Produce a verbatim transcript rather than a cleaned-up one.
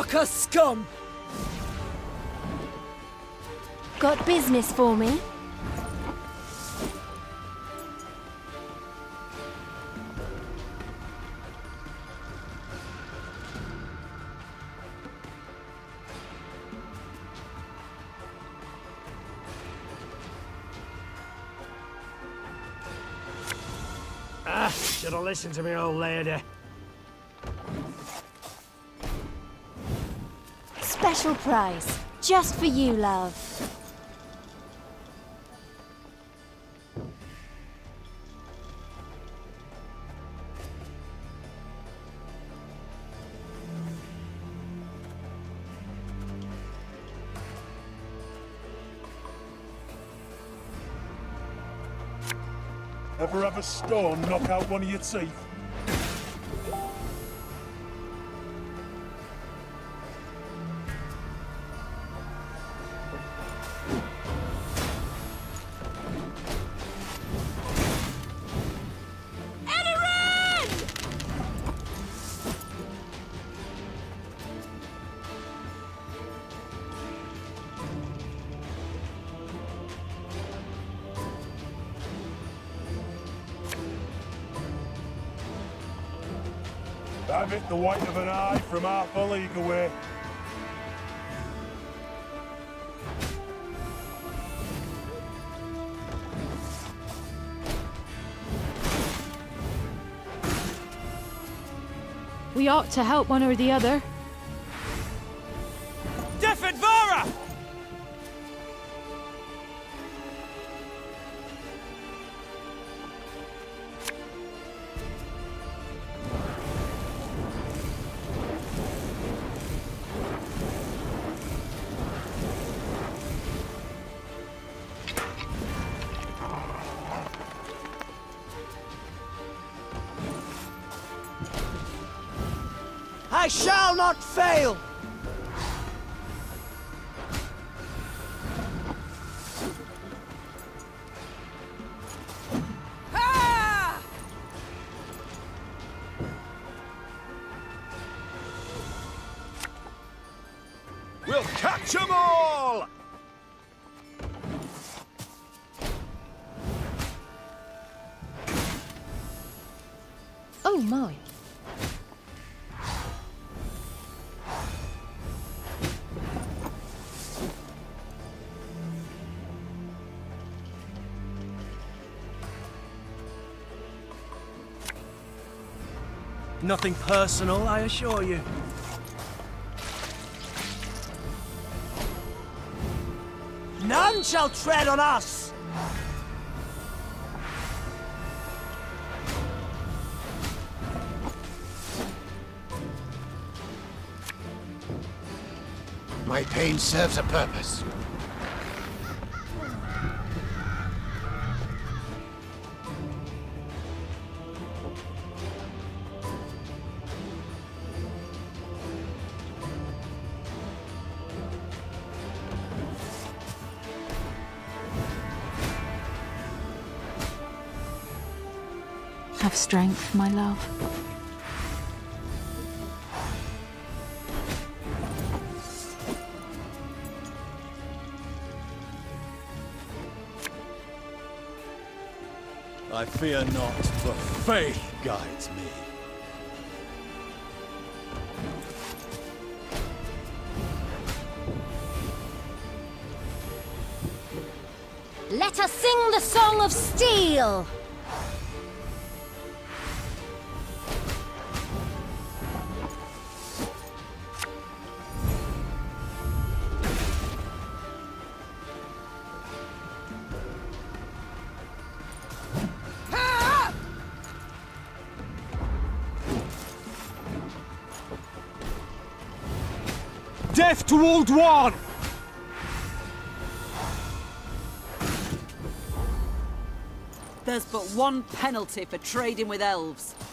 Marker scum! Got business for me? Ah, should have listened to me old lady. Special price, just for you, love. Ever have a stone knock out one of your teeth? I've hit the white of an eye from half a league away. We ought to help one or the other. Defenvara! I shall not fail! Ah! We'll catch 'em all! Oh my. Nothing personal, I assure you. None shall tread on us! My pain serves a purpose. Have strength, my love. I fear not, for faith guides me. Let us sing the song of steel! Death to Old One! There's but one penalty for trading with elves.